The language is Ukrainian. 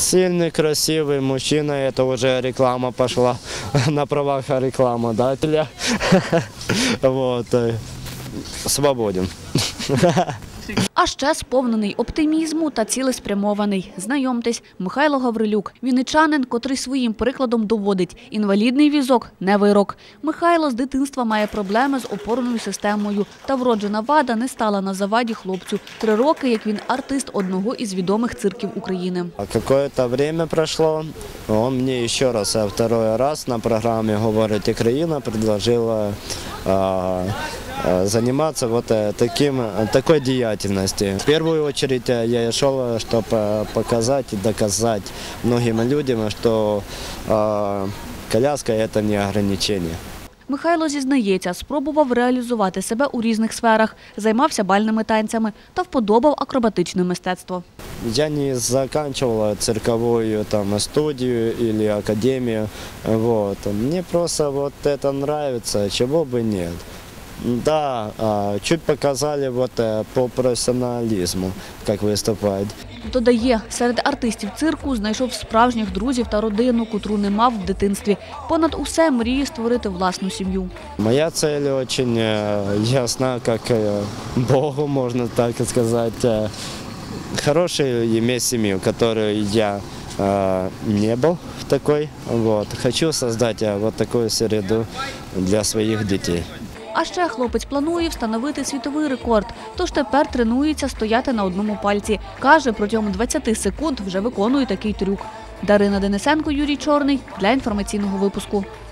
Сильный, красивый мужчина, это уже реклама пошла на правах рекламодателя. Вот. Свободен. А ще сповнений оптимізму та цілеспрямований. Знайомтесь, Михайло Гаврилюк. Вінничанин, котрий своїм прикладом доводить – інвалідний візок – не вирок. Михайло з дитинства має проблеми з опорною системою. Та вроджена вада не стала на заваді хлопцю. 3 роки, як він артист одного із відомих цирків України. Какое-то время прошло, он мне еще раз, второй раз на программе «Говорить Украина» предложила заниматься вот такой деятельностью. В первую очередь я шел, чтобы показать и доказать многим людям, что коляска – это не ограничение. Михайло зізнається, спробував реалізувати себе у різних сферах, займався бальними танцями та вподобав акробатичне мистецтво. Я не заканчивал цирковую студию или академию. Вот. Мне просто вот это нравится, чего бы нет. Да, чуть показали по профессионализму, как выступать. Додає, серед артистів цирку знайшов справжніх друзів та родину, котру не мав в дитинстві. Понад усе мріє створити власну сім'ю. Моя цель очень ясна, как Богу, можно так сказать. Хорошую иметь семью, которую я не был в такой. Вот. Хочу создать вот такую среду для своих детей. А ще хлопець планує встановити світовий рекорд, тож тепер тренується стояти на одному пальці. Каже, протягом 20 секунд вже виконує такий трюк. Дарина Денисенко, Юрій Чорний для інформаційного випуску.